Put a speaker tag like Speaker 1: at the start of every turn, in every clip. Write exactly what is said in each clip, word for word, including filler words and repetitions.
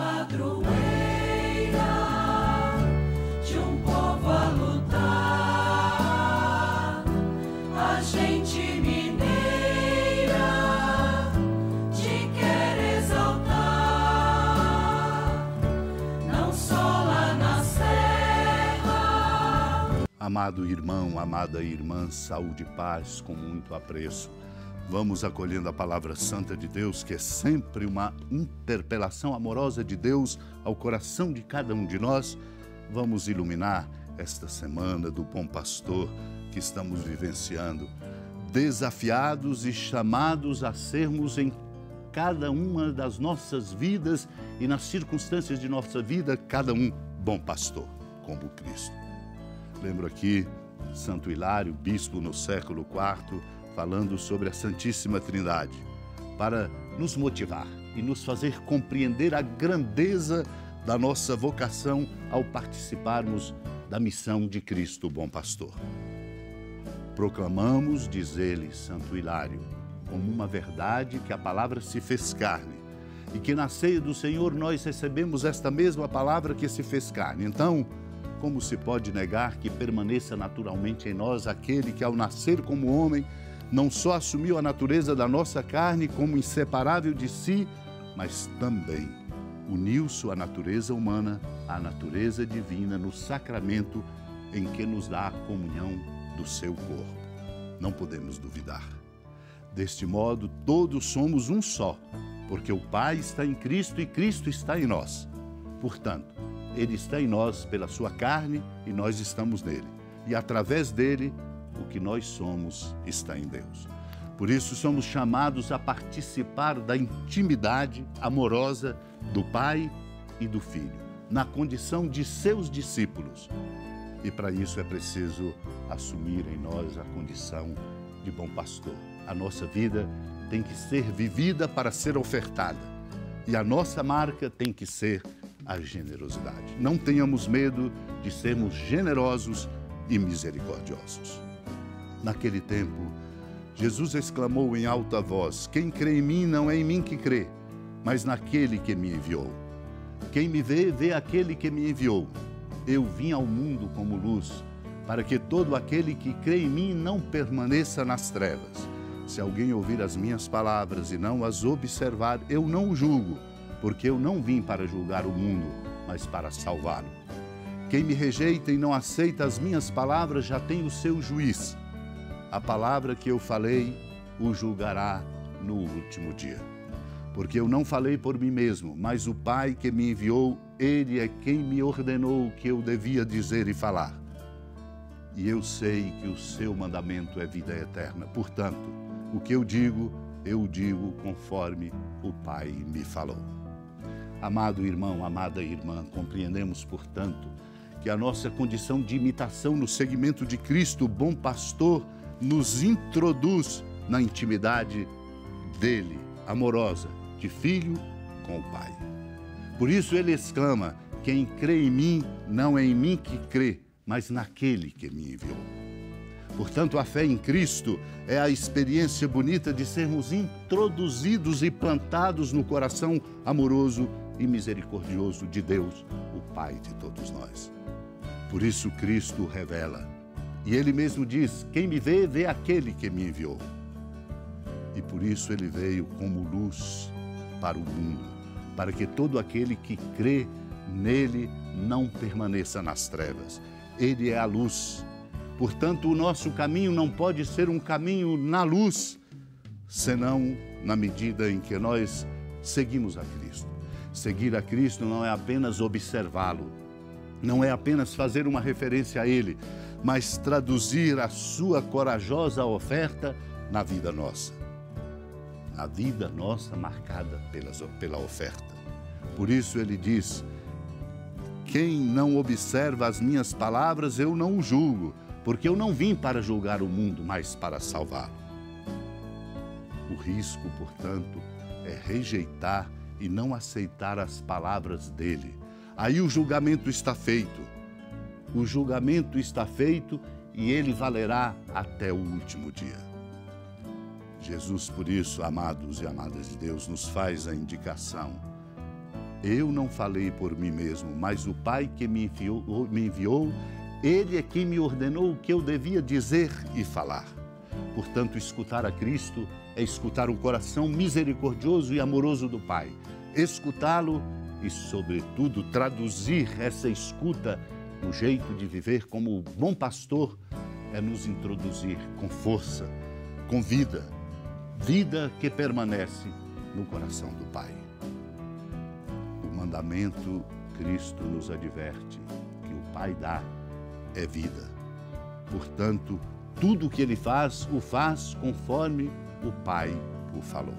Speaker 1: padroeira de um povo a lutar, a gente mineira te quer exaltar, não só lá na serra.
Speaker 2: Amado irmão, amada irmã, saúde e paz com muito apreço. Vamos acolhendo a palavra santa de Deus, que é sempre uma interpelação amorosa de Deus ao coração de cada um de nós. Vamos iluminar esta semana do Bom Pastor que estamos vivenciando, desafiados e chamados a sermos em cada uma das nossas vidas e nas circunstâncias de nossa vida, cada um bom pastor, como Cristo. Lembro aqui Santo Hilário, bispo no século quarto, falando sobre a Santíssima Trindade, para nos motivar e nos fazer compreender a grandeza da nossa vocação ao participarmos da missão de Cristo, o Bom Pastor. Proclamamos, diz ele, Santo Hilário, como uma verdade que a palavra se fez carne e que na ceia do Senhor nós recebemos esta mesma palavra que se fez carne. Então, como se pode negar que permaneça naturalmente em nós aquele que, ao nascer como homem, não só assumiu a natureza da nossa carne como inseparável de si, mas também uniu sua natureza humana à natureza divina no sacramento em que nos dá a comunhão do seu corpo. Não podemos duvidar. Deste modo, todos somos um só, porque o Pai está em Cristo e Cristo está em nós. Portanto, Ele está em nós pela sua carne e nós estamos nele. E através dele, o que nós somos está em Deus. Por isso somos chamados a participar da intimidade amorosa do Pai e do Filho, na condição de seus discípulos. E para isso é preciso assumir em nós a condição de bom pastor. A nossa vida tem que ser vivida para ser ofertada. E a nossa marca tem que ser a generosidade. Não tenhamos medo de sermos generosos e misericordiosos. Naquele tempo, Jesus exclamou em alta voz: quem crê em mim não é em mim que crê, mas naquele que me enviou. Quem me vê, vê aquele que me enviou. Eu vim ao mundo como luz, para que todo aquele que crê em mim não permaneça nas trevas. Se alguém ouvir as minhas palavras e não as observar, eu não o julgo, porque eu não vim para julgar o mundo, mas para salvá-lo. Quem me rejeita e não aceita as minhas palavras já tem o seu juiz. A palavra que eu falei o julgará no último dia. Porque eu não falei por mim mesmo, mas o Pai que me enviou, Ele é quem me ordenou o que eu devia dizer e falar. E eu sei que o seu mandamento é vida eterna. Portanto, o que eu digo, eu digo conforme o Pai me falou. Amado irmão, amada irmã, compreendemos, portanto, que a nossa condição de imitação no seguimento de Cristo, o bom pastor, nos introduz na intimidade dele, amorosa, de filho com o Pai. Por isso ele exclama: quem crê em mim, não é em mim que crê, mas naquele que me enviou. Portanto, a fé em Cristo é a experiência bonita de sermos introduzidos e plantados no coração amoroso e misericordioso de Deus, o Pai de todos nós. Por isso Cristo revela. E Ele mesmo diz: quem me vê, vê aquele que me enviou. E por isso Ele veio como luz para o mundo, para que todo aquele que crê nele não permaneça nas trevas. Ele é a luz. Portanto, o nosso caminho não pode ser um caminho na luz, senão na medida em que nós seguimos a Cristo. Seguir a Cristo não é apenas observá-lo, não é apenas fazer uma referência a Ele, mas traduzir a sua corajosa oferta na vida nossa. A vida nossa marcada pelas, pela oferta. Por isso ele diz: quem não observa as minhas palavras, eu não o julgo, porque eu não vim para julgar o mundo, mas para salvá-lo. O risco, portanto, é rejeitar e não aceitar as palavras dele. Aí o julgamento está feito. O julgamento está feito e ele valerá até o último dia. Jesus, por isso, amados e amadas de Deus, nos faz a indicação Eu não falei por mim mesmo, mas o Pai que me enviou, me enviou, Ele é quem me ordenou o que eu devia dizer e falar. Portanto, escutar a Cristo é escutar o coração misericordioso e amoroso do Pai. Escutá-lo e, sobretudo, traduzir essa escuta no jeito de viver como o bom pastor é nos introduzir com força, com vida, vida que permanece no coração do Pai. O mandamento, Cristo nos adverte que o Pai dá é vida. Portanto, tudo o que Ele faz, o faz conforme o Pai o falou.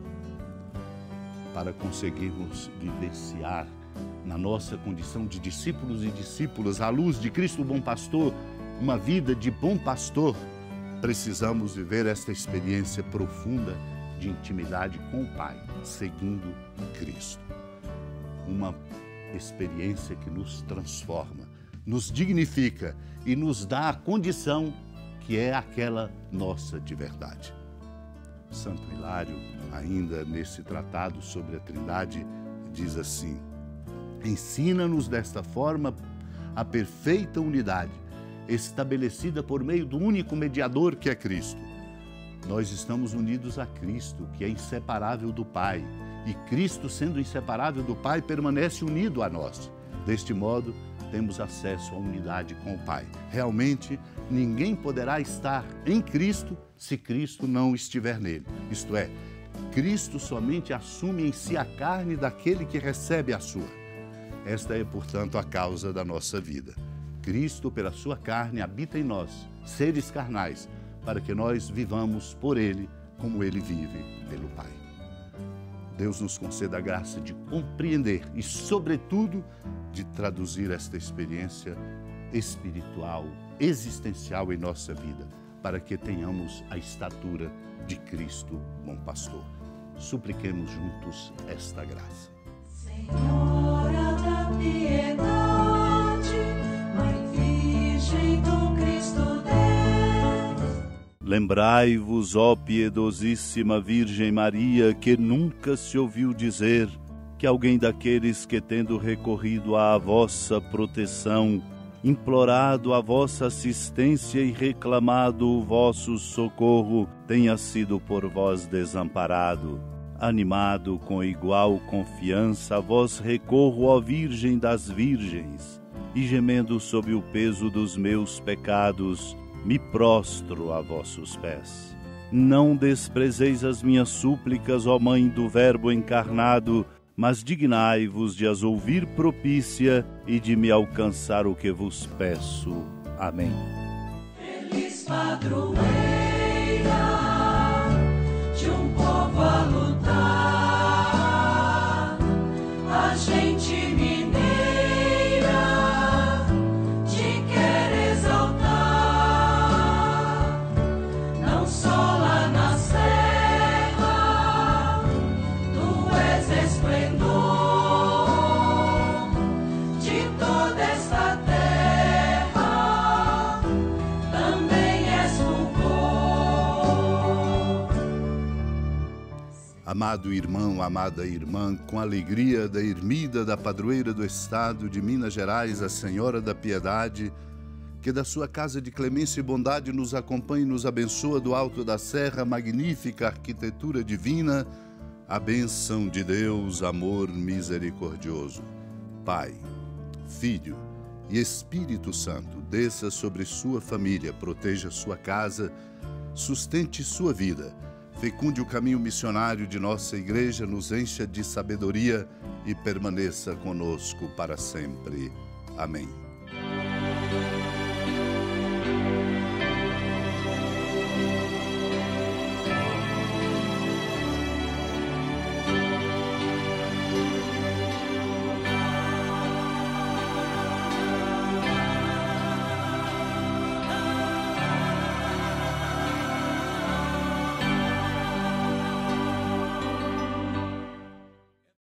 Speaker 2: Para conseguirmos vivenciar na nossa condição de discípulos e discípulas, à luz de Cristo bom pastor, uma vida de bom pastor, precisamos viver esta experiência profunda de intimidade com o Pai, seguindo Cristo. Uma experiência que nos transforma, nos dignifica e nos dá a condição que é aquela nossa de verdade. Santo Hilário, ainda nesse tratado sobre a Trindade, diz assim: ensina-nos desta forma a perfeita unidade, estabelecida por meio do único mediador que é Cristo. Nós estamos unidos a Cristo, que é inseparável do Pai, e Cristo, sendo inseparável do Pai, permanece unido a nós. Deste modo, temos acesso à unidade com o Pai. Realmente, ninguém poderá estar em Cristo se Cristo não estiver nele. Isto é, Cristo somente assume em si a carne daquele que recebe a sua. Esta é, portanto, a causa da nossa vida. Cristo, pela sua carne, habita em nós, seres carnais, para que nós vivamos por Ele como Ele vive pelo Pai. Deus nos conceda a graça de compreender e, sobretudo, de traduzir esta experiência espiritual, existencial em nossa vida, para que tenhamos a estatura de Cristo, bom pastor. Supliquemos juntos esta graça.
Speaker 1: Senhora da piedade, Mãe Virgem do Cristo Deus.
Speaker 3: Lembrai-vos, ó piedosíssima Virgem Maria, que nunca se ouviu dizer que alguém daqueles que, tendo recorrido à vossa proteção, implorado a vossa assistência e reclamado o vosso socorro, tenha sido por vós desamparado. Animado com igual confiança, a vós recorro, ó Virgem das Virgens, e gemendo sob o peso dos meus pecados, me prostro a vossos pés. Não desprezeis as minhas súplicas, ó Mãe do Verbo encarnado, mas dignai-vos de as ouvir propícia e de me alcançar o que vos peço. Amém.
Speaker 1: Feliz padroeira de um povo a lutar, a gente mineira te quer exaltar, não só lá na serra, tu és esplendor de toda esta terra, também és fulgor.
Speaker 2: Amado irmão, amada irmã, com a alegria da ermida da padroeira do Estado de Minas Gerais, a Senhora da Piedade, que da sua casa de clemência e bondade nos acompanhe e nos abençoa do alto da serra, magnífica arquitetura divina, a bênção de Deus, amor misericordioso. Pai, Filho e Espírito Santo, desça sobre sua família, proteja sua casa, sustente sua vida, fecunde o caminho missionário de nossa igreja, nos encha de sabedoria e permaneça conosco para sempre. Amém.